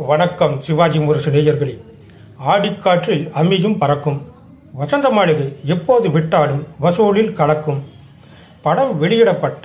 வணக்கம் சிவாஜி முரசு நேயர்களே. ஆடிக்காற்றில் அம்மியும் பறக்கும். வசந்த மாளிகை எப்போது விட்டாலும் வசூலில் கலக்கும். படம் வெளியிடப்பட்ட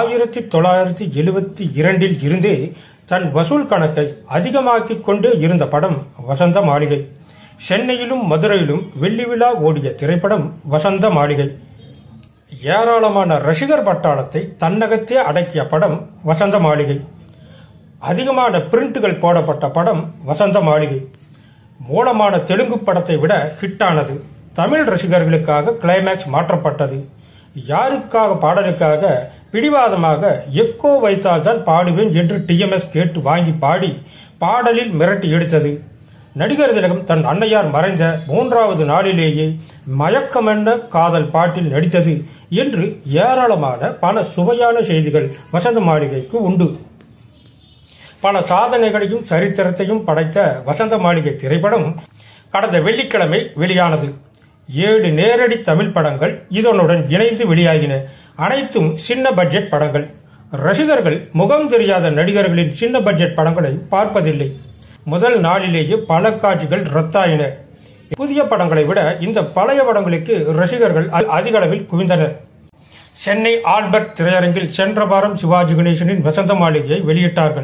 1972 இருந்தே தன் வசூல் கணக்கை அதிகமாக்கிக் கொண்டே இருந்த படம் வசந்த மாளிகை. சென்னையிலும் மதுரையிலும் வெள்ளி விழா ஓடிய திரைப்படம் வசந்த மாளிகை. ஏராளமான ரசிகர் பட்டாளத்தை தன்னகத்தே அடக்கிய படம் வசந்த மாளிகை. அதிகமான பிரிண்டுகள் போடப்பட்ட படம் வசந்த மாளிகை. மூலமான தெலுங்கு படத்தை விட ஹிட்டானது. தமிழ் ரசிகர்களுக்காக கிளைமேக்ஸ் மாற்றப்பட்டது. யாருக்காக பாடலுக்காக பிடிவாதமாக எக்கோ வைத்தால்தான் பாடுவேன் என்று டிஎம்எஸ் கேட்டு வாங்கி பாடி பாடலில் மிரட்டி எடுத்தது. நடிகர் திலகம் தன் அன்னையார் மறைந்த 3வது நாளிலேயே மயக்கமென்ன காதல் பாட்டில் நடித்தது என்று ஏராளமான பல சுவையான செய்திகள் வசந்த மாளிகைக்கு உண்டு. பல சாதனைகளையும் சரித்திரத்தையும் படைத்த வசந்த மாளிகை திரைப்படம் கடந்த வெள்ளிக்கிழமை வெளியானது. 7 நேரடி தமிழ் படங்கள் இதனுடன் இணைந்து வெளியாகின. அனைத்தும் சின்ன பட்ஜெட் படங்கள். ரசிகர்கள் முகம் தெரியாத நடிகர்களின் சின்ன பட்ஜெட் படங்களை பார்ப்பதில்லை. முதல் நாளிலேயே பல காட்சிகள் ரத்தாயின. புதிய படங்களை விட இந்த பழைய படங்களுக்கு ரசிகர்கள் அதிக அளவில் குவிந்தனர். சென்னை ஆல்பர்ட் திரையரங்கில் சென்ற வாரம் சிவாஜி கணேசனின் வசந்த மாளிகையை வெளியிட்டார்கள்.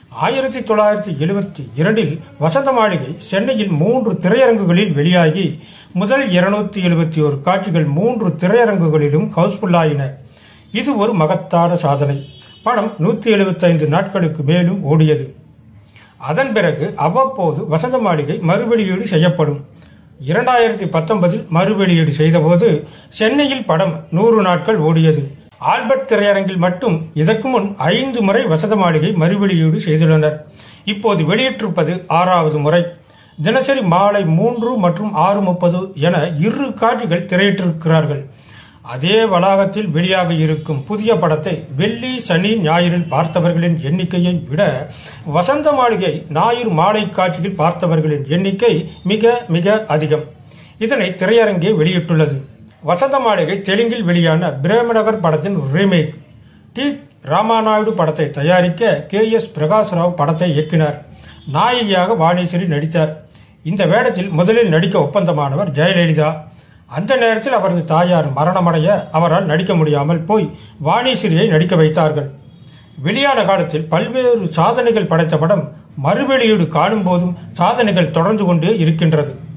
1972 வசந்த மாளிகை சென்னையில் 3 திரையரங்குகளில் வெளியாகி முதல் 271 காட்சிகள் 3 திரையரங்குகளிலும் ஹவுஸ்ஃபுல் ஆயின. இது ஒரு மகத்தான சாதனை. படம் 175 நாட்களுக்கு மேலும் ஓடியது. அதன் பிறகு அவ்வப்போது வசந்த மாளிகை மறுவெளியீடு செய்யப்படும். 2019 மறுவெளியீடு செய்தபோது சென்னையில் படம் 100 நாட்கள் ஓடியது. ஆல்பர்ட் திரையரங்கில் மட்டும் இதற்கு முன் 5 முறை வசந்த மாளிகை மறுவெளியீடு செய்துள்ளனர். இப்போது வெளியிட்டிருப்பது 6வது முறை. தினசரி மாலை 3 மற்றும் 6:30 என 2 காட்சிகள் திரையிட்டிருக்கிறார்கள். அதே வளாகத்தில் வெளியாக இருக்கும் புதிய படத்தை வெள்ளி, சனி, ஞாயிறில் பார்த்தவர்களின் எண்ணிக்கையை விட வசந்த மாளிகை ஞாயிறு மாலை காட்சியில் பார்த்தவர்களின் எண்ணிக்கை மிக மிக அதிகம். இதனை திரையரங்கே வெளியிட்டுள்ளது. வசந்த மாளிகை தெலுங்கில் வெளியான பிரேமநகர் படத்தின் ரீமேக். டி. ராமாநாயுடு படத்தை தயாரிக்க KS பிரகாஷ் ராவ் படத்தை இயக்கினார். நாயகியாக வாணிஸ்ரீ நடித்தார். இந்த வேடத்தில் முதலில் நடிக்க ஒப்பந்தமானவர் ஜெயலலிதா. அந்த நேரத்தில் அவரது தாயார் மரணமடைய அவரால் நடிக்க முடியாமல் போய் வாணிஸ்ரீயை நடிக்க வைத்தார்கள். வெளியான காலத்தில் பல்வேறு சாதனைகள் படைத்த படம் மறுவெளியீடு காணும் போதும் சாதனைகள் தொடர்ந்து கொண்டே இருக்கின்றது.